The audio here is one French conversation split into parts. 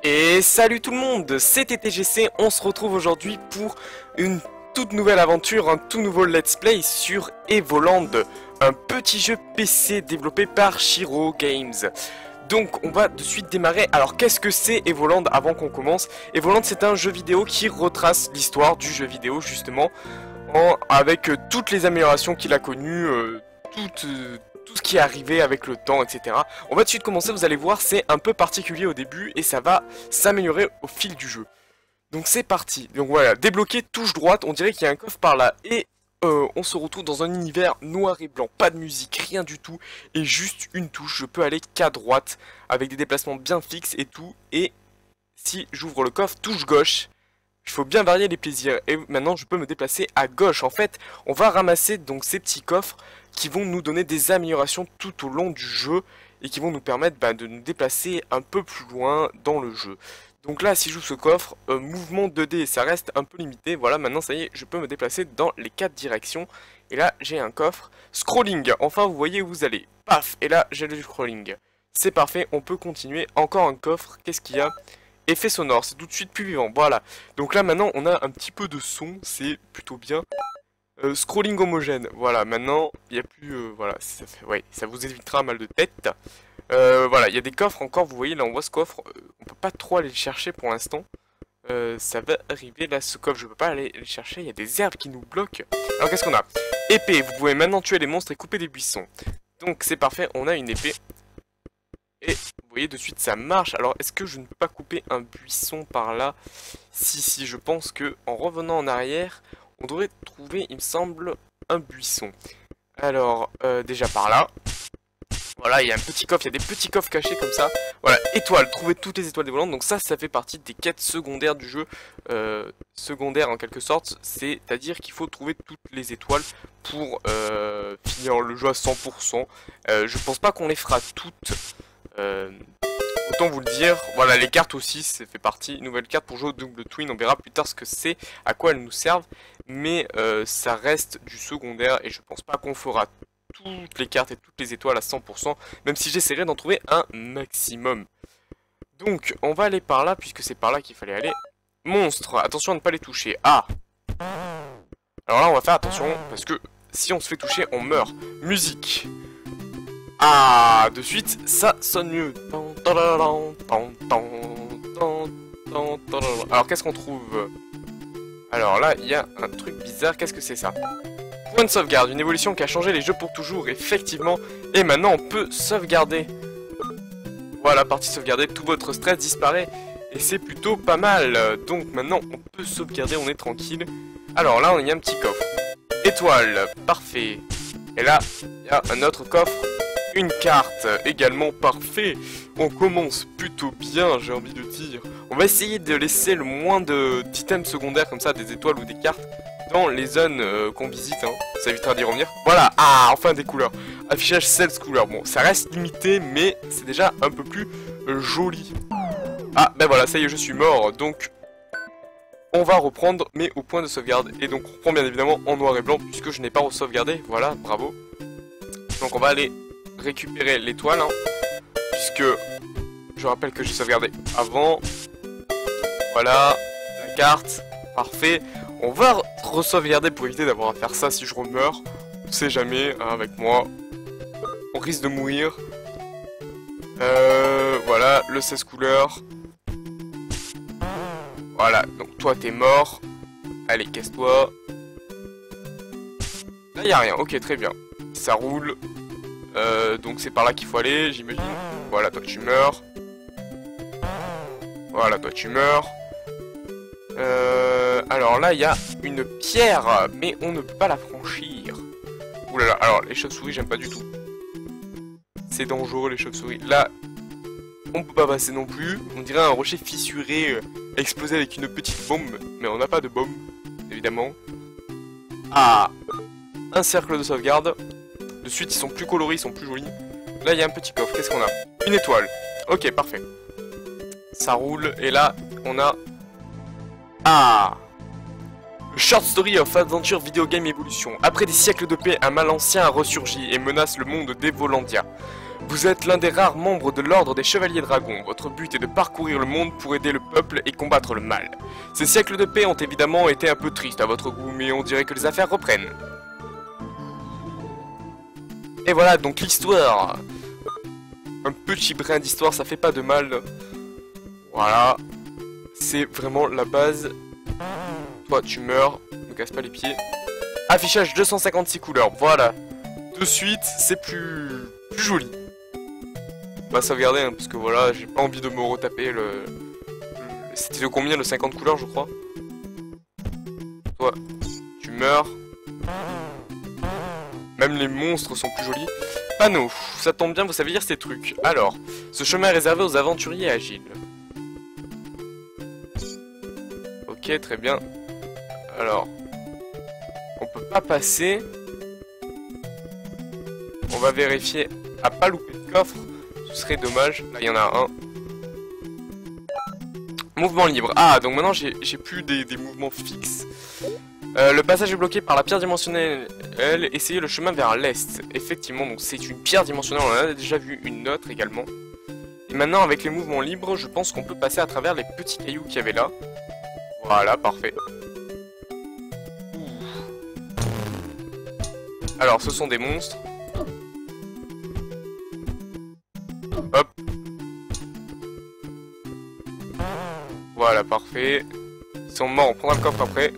Et salut tout le monde, c'est TTGC, on se retrouve aujourd'hui pour une toute nouvelle aventure, un tout nouveau let's play sur Evoland, un petit jeu PC développé par Shiro Games. Donc on va de suite démarrer. Alors qu'est-ce que c'est Evoland avant qu'on commence? Evoland, c'est un jeu vidéo qui retrace l'histoire du jeu vidéo justement, avec toutes les améliorations qu'il a connues, tout ce qui est arrivé avec le temps, etc. On va tout de suite commencer, vous allez voir, c'est un peu particulier au début et ça va s'améliorer au fil du jeu. Donc c'est parti. Donc voilà, débloquer, touche droite, on dirait qu'il y a un coffre par là et on se retrouve dans un univers noir et blanc, pas de musique, rien du tout, et juste une touche, je peux aller qu'à droite, avec des déplacements bien fixes et tout, et si j'ouvre le coffre, touche gauche, il faut bien varier les plaisirs, et maintenant je peux me déplacer à gauche. En fait, on va ramasser donc ces petits coffres qui vont nous donner des améliorations tout au long du jeu, et qui vont nous permettre de nous déplacer un peu plus loin dans le jeu. Donc là, si j'ouvre ce coffre, mouvement 2D, ça reste un peu limité. Voilà, maintenant ça y est, je peux me déplacer dans les 4 directions. Et là, j'ai un coffre. Scrolling, enfin vous voyez où vous allez. Paf, et là, j'ai le scrolling. C'est parfait, on peut continuer. Encore un coffre, qu'est-ce qu'il y a? Effet sonore, c'est tout de suite plus vivant, voilà. Donc là, maintenant, on a un petit peu de son, c'est plutôt bien. Scrolling homogène, voilà, maintenant, il n'y a plus... voilà, ça, fait, ouais, ça vous évitera mal de tête. Voilà, il y a des coffres encore, vous voyez, là on voit ce coffre, on peut pas trop aller le chercher pour l'instant. Ça va arriver, là ce coffre je peux pas aller le chercher, il y a des herbes qui nous bloquent. Alors qu'est-ce qu'on a? Épée, vous pouvez maintenant tuer les monstres et couper des buissons. Donc c'est parfait, on a une épée. Et vous voyez de suite ça marche. Alors est-ce que je ne peux pas couper un buisson par là? Si, je pense que en revenant en arrière, on devrait trouver, il me semble, un buisson. Alors, déjà par là. Voilà, il y a un petit coffre, il y a des petits coffres cachés comme ça. Voilà, étoiles, trouver toutes les étoiles dévoilantes. Donc ça fait partie des quêtes secondaires du jeu. Secondaires en quelque sorte, c'est-à-dire qu'il faut trouver toutes les étoiles pour finir le jeu à 100%. Je pense pas qu'on les fera toutes. Autant vous le dire, voilà, les cartes aussi, ça fait partie. Nouvelle carte pour jouer au double twin, on verra plus tard ce que c'est, à quoi elles nous servent. Mais ça reste du secondaire et je pense pas qu'on fera toutes les cartes et toutes les étoiles à 100%, même si j'essaierai d'en trouver un maximum. Donc, on va aller par là, puisque c'est par là qu'il fallait aller. Monstres, attention à ne pas les toucher. Ah! Alors là, on va faire attention, parce que si on se fait toucher, on meurt. Musique. Ah! De suite, ça sonne mieux. Alors, qu'est-ce qu'on trouve? Alors là, il y a un truc bizarre, qu'est-ce que c'est ça? Point de sauvegarde, une évolution qui a changé les jeux pour toujours, effectivement. Et maintenant, on peut sauvegarder. Voilà, partie sauvegardée, tout votre stress disparaît. Et c'est plutôt pas mal. Donc maintenant, on peut sauvegarder, on est tranquille. Alors là, il y a un petit coffre. Étoile, parfait. Et là, il y a un autre coffre. Une carte, également parfait. On commence plutôt bien, j'ai envie de dire. On va essayer de laisser le moins d'items secondaires comme ça, des étoiles ou des cartes, dans les zones qu'on visite, hein. Ça évitera d'y revenir. Voilà, ah, enfin des couleurs. Affichage 16 couleurs. Bon, ça reste limité, mais c'est déjà un peu plus joli. Ah, ben voilà, ça y est, je suis mort. Donc, on va reprendre, mais au point de sauvegarde. Et donc, on reprend bien évidemment en noir et blanc, puisque je n'ai pas re-sauvegardé. Voilà, bravo. Donc, on va aller récupérer l'étoile, hein, puisque je rappelle que j'ai sauvegardé avant. Voilà, la carte, parfait. On va re-sauvegarder pour éviter d'avoir à faire ça si je remeurs. On sait jamais, hein, avec moi. On risque de mourir. Voilà, le 16 couleurs. Voilà, donc toi t'es mort. Allez, casse-toi. Là y'a rien, ok, très bien. Ça roule. Donc c'est par là qu'il faut aller, j'imagine. Voilà, toi tu meurs. Voilà, toi tu meurs. Alors là, il y a une pierre, mais on ne peut pas la franchir. Ouh là là, alors les chauves-souris, j'aime pas du tout. C'est dangereux, les chauves-souris. Là, on peut pas passer non plus. On dirait un rocher fissuré, explosé avec une petite bombe, mais on n'a pas de bombe, évidemment. Ah, un cercle de sauvegarde. De suite, ils sont plus colorés, ils sont plus jolis. Là, il y a un petit coffre, qu'est-ce qu'on a? Une étoile. Ok, parfait. Ça roule, et là, on a... Ah! Short Story of Adventure Video Game Evolution. Après des siècles de paix, un mal ancien a ressurgi et menace le monde d'Evolandia. Vous êtes l'un des rares membres de l'ordre des Chevaliers Dragons. Votre but est de parcourir le monde pour aider le peuple et combattre le mal. Ces siècles de paix ont évidemment été un peu tristes à votre goût, mais on dirait que les affaires reprennent. Et voilà donc l'histoire. Un petit brin d'histoire, ça fait pas de mal. Voilà. C'est vraiment la base. Toi, tu meurs. Ne casse pas les pieds. Affichage 256 couleurs. Voilà. De suite, c'est plus joli. On va sauvegarder, hein, parce que voilà, j'ai pas envie de me retaper le... C'était de combien, le 50 couleurs, je crois. Toi, tu meurs. Même les monstres sont plus jolis. Panneau, ça tombe bien, vous savez lire ces trucs. Alors, ce chemin est réservé aux aventuriers agiles. Ok, très bien. Alors, on peut pas passer. On va vérifier à pas louper de coffre. Ce serait dommage. Là, il y en a un. Mouvement libre. Ah, donc maintenant, j'ai plus des mouvements fixes. Le passage est bloqué par la pierre dimensionnelle. Essayez le chemin vers l'est. Effectivement, donc c'est une pierre dimensionnelle. On en a déjà vu une autre également. Et maintenant, avec les mouvements libres, je pense qu'on peut passer à travers les petits cailloux qu'il y avait là. Voilà, parfait. Alors, ce sont des monstres. Hop. Voilà, parfait. Ils sont morts, on prendra le coffre après.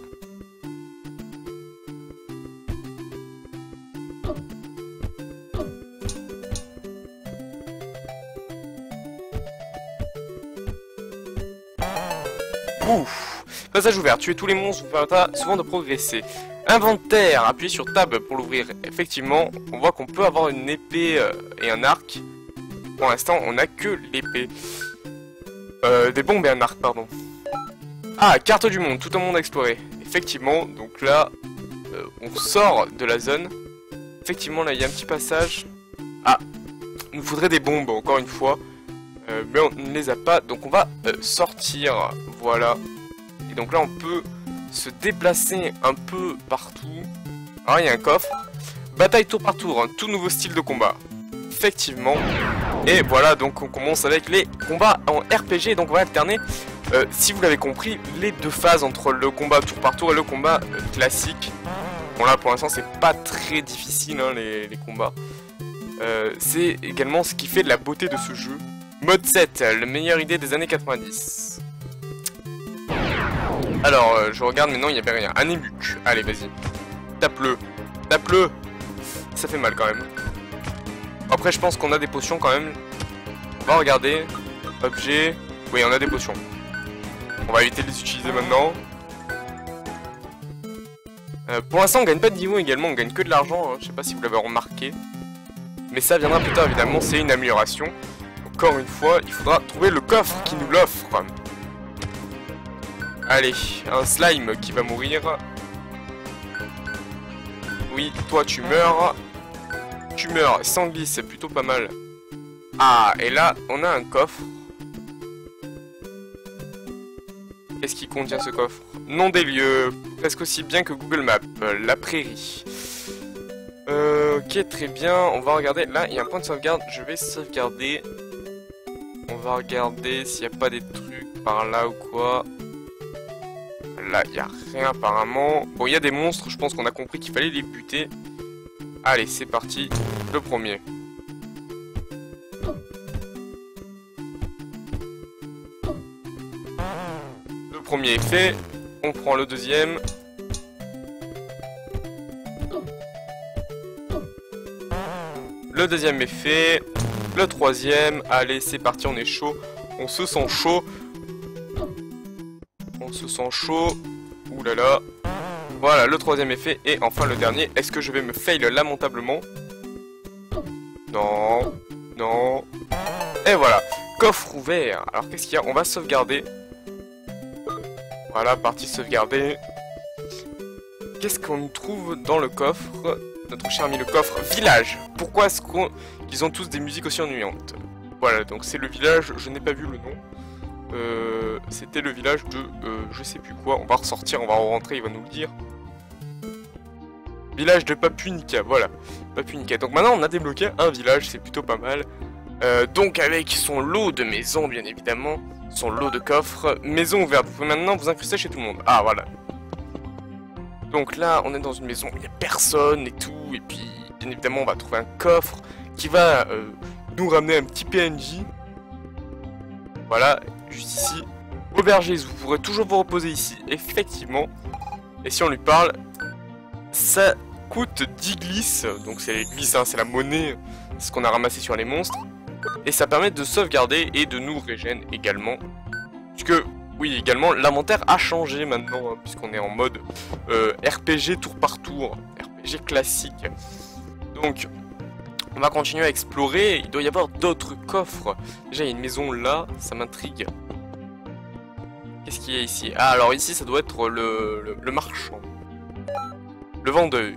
Ouf. Passage ouvert, tuer tous les monstres vous permettra souvent de progresser. Inventaire, appuyez sur Tab pour l'ouvrir. Effectivement, on voit qu'on peut avoir une épée et un arc. Pour l'instant, on n'a que l'épée. Des bombes et un arc, pardon. Ah, carte du monde, tout un monde à explorer. Effectivement, donc là, on sort de la zone. Effectivement, là, il y a un petit passage. Ah, il nous faudrait des bombes, encore une fois. Mais on ne les a pas, donc on va sortir. Voilà. Et donc là, on peut se déplacer un peu partout. Alors, il y a un coffre. Bataille tour par tour, un tout nouveau style de combat. Effectivement. Et voilà, donc on commence avec les combats en RPG. Donc on va alterner, si vous l'avez compris, les deux phases entre le combat tour par tour et le combat classique. Bon là, pour l'instant, c'est pas très difficile, hein, les combats. C'est également ce qui fait de la beauté de ce jeu. Mode 7, la meilleure idée des années 90. Alors, je regarde, mais non, il n'y avait rien. Un émuc. Allez, vas-y. Tape-le. Tape-le. Ça fait mal quand même. Après, je pense qu'on a des potions quand même. On va regarder. Objet. Oui, on a des potions. On va éviter de les utiliser maintenant. Pour l'instant, on gagne pas de niveau également. On gagne que de l'argent. Hein. Je sais pas si vous l'avez remarqué. Mais ça viendra plus tard, évidemment. C'est une amélioration. Encore une fois, il faudra trouver le coffre qui nous l'offre. Allez, un slime qui va mourir. Oui, toi tu meurs. Tu meurs. Sanglier, c'est plutôt pas mal. Ah, et là, on a un coffre. Qu'est-ce qui contient ce coffre? Nom des lieux, presque aussi bien que Google Maps. La prairie. Ok, très bien. On va regarder. Là, il y a un point de sauvegarde. Je vais sauvegarder. On va regarder s'il n'y a pas des trucs par là ou quoi. Là, il n'y a rien apparemment. Bon, il y a des monstres. Je pense qu'on a compris qu'il fallait les buter. Allez, c'est parti. Le premier. Le premier est fait. On prend le deuxième. Le deuxième est fait. Le troisième. Allez, c'est parti, on est chaud. On se sent chaud. On se sent chaud. Ouh là là. Voilà, le troisième est fait. Et enfin le dernier. Est-ce que je vais me fail lamentablement? Non. Non. Et voilà. Coffre ouvert. Alors qu'est-ce qu'il y a? On va sauvegarder. Voilà, partie sauvegarder. Qu'est-ce qu'on trouve dans le coffre? Notre cher ami le coffre. Village. Pourquoi est-ce qu'ils ont tous des musiques aussi ennuyantes? Voilà, donc c'est le village. Je n'ai pas vu le nom. C'était le village de je sais plus quoi. On va ressortir, on va rentrer, il va nous le dire. Village de Papunica, voilà. Papunica. Donc maintenant on a débloqué un village, c'est plutôt pas mal. Donc avec son lot de maisons bien évidemment, son lot de coffres, maison ouverte, vous pouvez maintenant vous incruster chez tout le monde. Ah voilà. Donc là on est dans une maison où il n'y a personne et tout, et puis bien évidemment on va trouver un coffre qui va nous ramener un petit PNJ. Voilà, juste ici. Aubergise, vous pourrez toujours vous reposer ici, effectivement. Et si on lui parle, ça coûte 10 glisses, donc c'est les glisses, hein, c'est la monnaie, ce qu'on a ramassé sur les monstres. Et ça permet de sauvegarder et de nous régénérer également. Puisque, oui, également, l'inventaire a changé maintenant, hein, puisqu'on est en mode RPG tour par tour, RPG classique. Donc, on va continuer à explorer, il doit y avoir d'autres coffres. Déjà, il y a une maison là, ça m'intrigue. Qu'est-ce qu'il y a ici? Ah, alors ici, ça doit être le marchand. Le vendeur.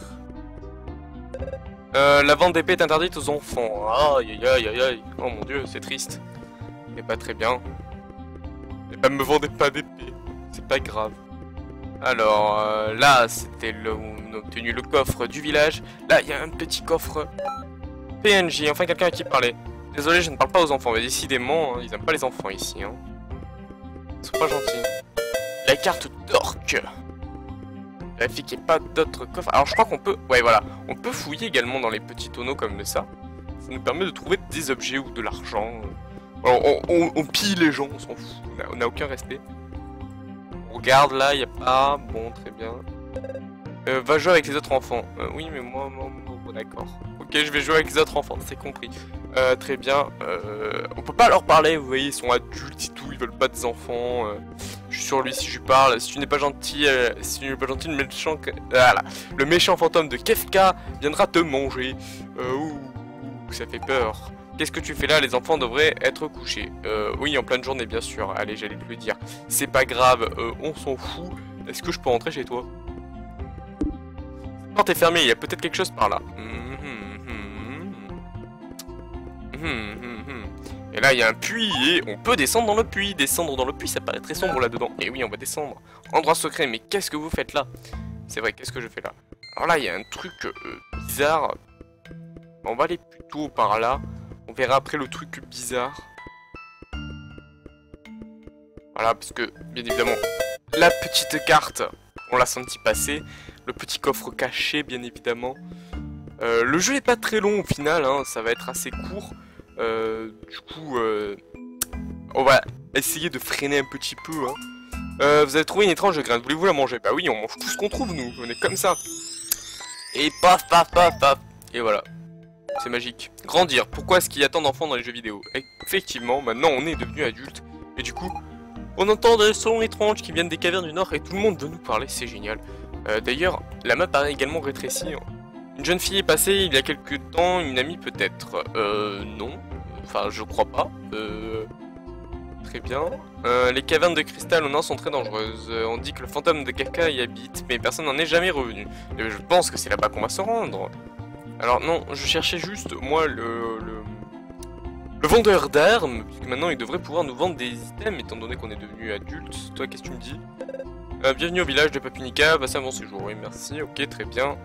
La vente d'épée est interdite aux enfants. Aïe aïe aïe aïe aïe. Oh mon dieu, c'est triste. C'est pas très bien. Et bah me vendez pas d'épée. C'est pas grave. Alors là, c'était on a obtenu le coffre du village. Là, il y a un petit coffre PNJ. Enfin, quelqu'un à qui parler. Désolé, je ne parle pas aux enfants. Mais décidément, hein, ils aiment pas les enfants ici. Hein. Ils sont pas gentils. La carte d'orque. Vérifie qu'il n'y ait pas d'autres coffres. Alors je crois qu'on peut... Ouais voilà. On peut fouiller également dans les petits tonneaux comme ça. Ça nous permet de trouver des objets ou de l'argent. On pille les gens, on s'en fout. On n'a aucun respect. On regarde là, il n'y a pas... Bon, très bien. Va jouer avec les autres enfants. Oui mais moi bon, d'accord. Ok, je vais jouer avec les autres enfants, c'est compris. Très bien. On peut pas leur parler, vous voyez, ils sont adultes et tout, ils veulent pas des enfants. Je suis sur lui si je lui parle. Si tu n'es pas gentil, le méchant fantôme de Kefka viendra te manger. Ouh, ça fait peur. Qu'est-ce que tu fais là? Les enfants devraient être couchés. Oui, en pleine journée, bien sûr. Allez, j'allais te le dire. C'est pas grave, on s'en fout. Est-ce que je peux rentrer chez toi? La porte est fermée, il y a peut-être quelque chose par là. Et là il y a un puits et on peut descendre dans le puits. Descendre dans le puits, ça paraît très sombre là-dedans. Et oui, on va descendre. Endroit secret, mais qu'est-ce que vous faites là? C'est vrai, qu'est-ce que je fais là? Alors là il y a un truc bizarre. On va aller plutôt par là. On verra après le truc bizarre. Voilà, parce que bien évidemment la petite carte, on l'a senti passer. Le petit coffre caché, bien évidemment. Le jeu n'est pas très long au final, hein, ça va être assez court. Du coup, on va essayer de freiner un petit peu. Hein. Vous avez trouvé une étrange graine, voulez-vous la manger? Bah oui, on mange tout ce qu'on trouve, nous, on est comme ça. Et paf, paf, paf, paf. Et voilà, c'est magique. Grandir, pourquoi est-ce qu'il y a tant d'enfants dans les jeux vidéo? Effectivement, maintenant on est devenu adulte. Et du coup, on entend des sons étranges qui viennent des cavernes du Nord et tout le monde veut nous parler, c'est génial. D'ailleurs, la map a également rétréci. Une jeune fille est passée il y a quelques temps, une amie peut-être. Non. Enfin, je crois pas. Très bien. Les cavernes de cristal au nord sont très dangereuses. On dit que le fantôme de Kefka y habite, mais personne n'en est jamais revenu. Je pense que c'est là-bas qu'on va se rendre. Alors non, je cherchais juste, moi, le vendeur d'armes, puisque maintenant il devrait pouvoir nous vendre des items, étant donné qu'on est devenu adulte. Toi, qu'est-ce que tu me dis? Bienvenue au village de Papunica, passez un bon séjour. Oui, merci, ok, très bien.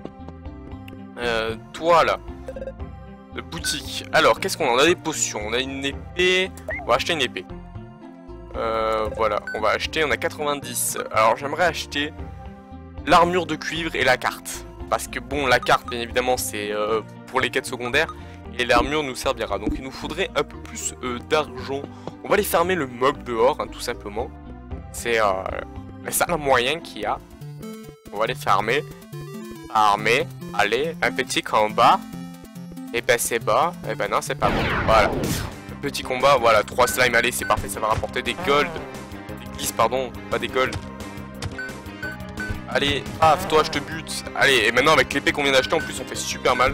Toi là, boutique. Alors, qu'est-ce qu'on a? On a des potions, on a une épée. On va acheter une épée. Voilà, on va acheter, on a 90. Alors, j'aimerais acheter l'armure de cuivre et la carte. Parce que bon, la carte, bien évidemment, c'est pour les quêtes secondaires. Et l'armure nous servira. Donc, il nous faudrait un peu plus d'argent. On va aller fermer le mob dehors, hein, tout simplement. C'est le seul moyen qu'il y a. On va les fermer. Armée, allez, un petit combat. Et ben c'est bas, et ben non c'est pas bon. Voilà, un petit combat, voilà, 3 slimes, allez c'est parfait, ça va rapporter des gold. Des glisses, pardon, pas des gold. Allez, paf, toi je te bute. Allez, et maintenant avec l'épée qu'on vient d'acheter en plus on fait super mal.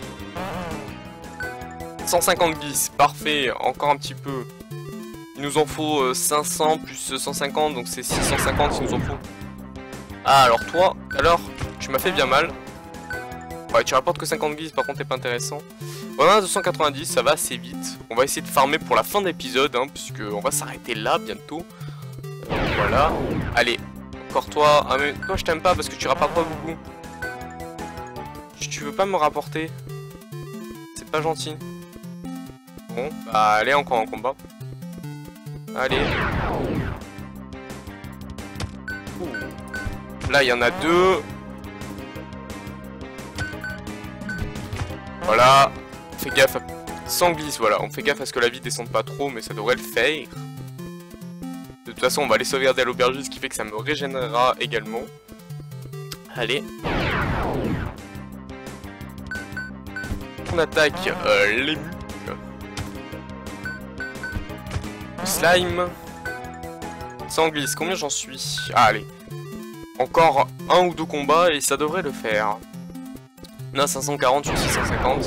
150 glisses, parfait, encore un petit peu. Il nous en faut 500 plus 150, donc c'est 650 il nous en faut. Ah alors toi, alors tu m'as fait bien mal. Ouais, tu rapportes que 50 glisses, par contre c'est pas intéressant. On a 290, ça va assez vite. On va essayer de farmer pour la fin de l'épisode, hein, puisque on va s'arrêter là bientôt. Voilà. Allez, encore toi. Ah mais toi je t'aime pas parce que tu rapportes pas beaucoup. Tu veux pas me rapporter? C'est pas gentil. Bon, bah allez, encore en combat. Allez. Ouh. Là, il y en a deux. Voilà. On fait gaffe à... Sans glisse, voilà. On fait gaffe à ce que la vie descende pas trop, mais ça devrait le faire. De toute façon, on va aller sauvegarder à l'aubergine, ce qui fait que ça me régénérera également. Allez. On attaque les mucs. Slime. Sans glisse, combien j'en suis? Ah, allez. Encore un ou deux combats et ça devrait le faire. On a 540 sur 650.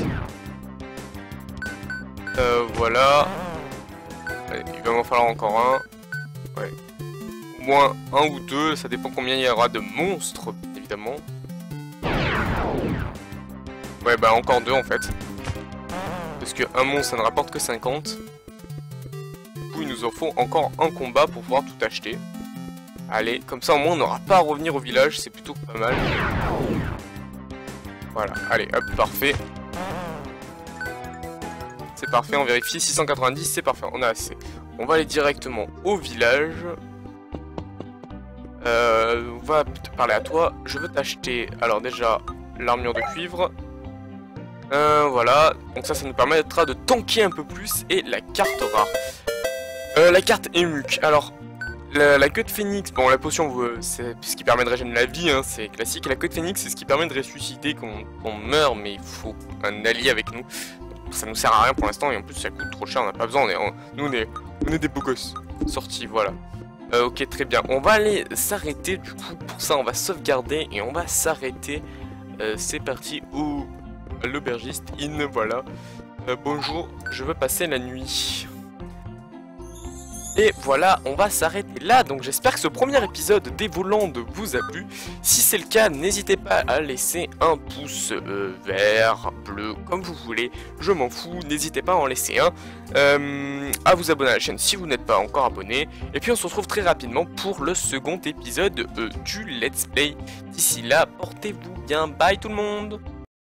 Voilà. Allez, il va m'en falloir encore un. Ouais. Au moins un ou deux, ça dépend combien il y aura de monstres, bien évidemment. Ouais, bah encore deux en fait. Parce que un monstre, ça ne rapporte que 50. Du coup, il nous en faut encore un combat pour pouvoir tout acheter. Allez, comme ça au moins on n'aura pas à revenir au village, c'est plutôt pas mal. Voilà, allez, hop, parfait. C'est parfait, on vérifie, 690, c'est parfait, on a assez. On va aller directement au village. On va te parler à toi. Je veux t'acheter, alors déjà, l'armure de cuivre. Voilà, donc ça nous permettra de tanker un peu plus. Et la carte rare. La carte Émuc, alors... La queue de phénix, bon la potion c'est ce qui permet de régénérer la vie, hein, c'est classique. Et la queue de phénix c'est ce qui permet de ressusciter quand on meurt, mais il faut un allié avec nous. Ça nous sert à rien pour l'instant et en plus ça coûte trop cher, on n'a pas besoin, on est des beaux gosses. Sortis, voilà. Ok, très bien, on va aller s'arrêter du coup, pour ça on va sauvegarder et on va s'arrêter. C'est parti, l'aubergiste in, voilà. Bonjour, je veux passer la nuit. Et voilà, on va s'arrêter là, donc j'espère que ce premier épisode d'Evoland vous a plu. Si c'est le cas, n'hésitez pas à laisser un pouce vert, bleu, comme vous voulez, je m'en fous, n'hésitez pas à en laisser un. À vous abonner à la chaîne si vous n'êtes pas encore abonné. Et puis on se retrouve très rapidement pour le second épisode du Let's Play. D'ici là, portez-vous bien, bye tout le monde.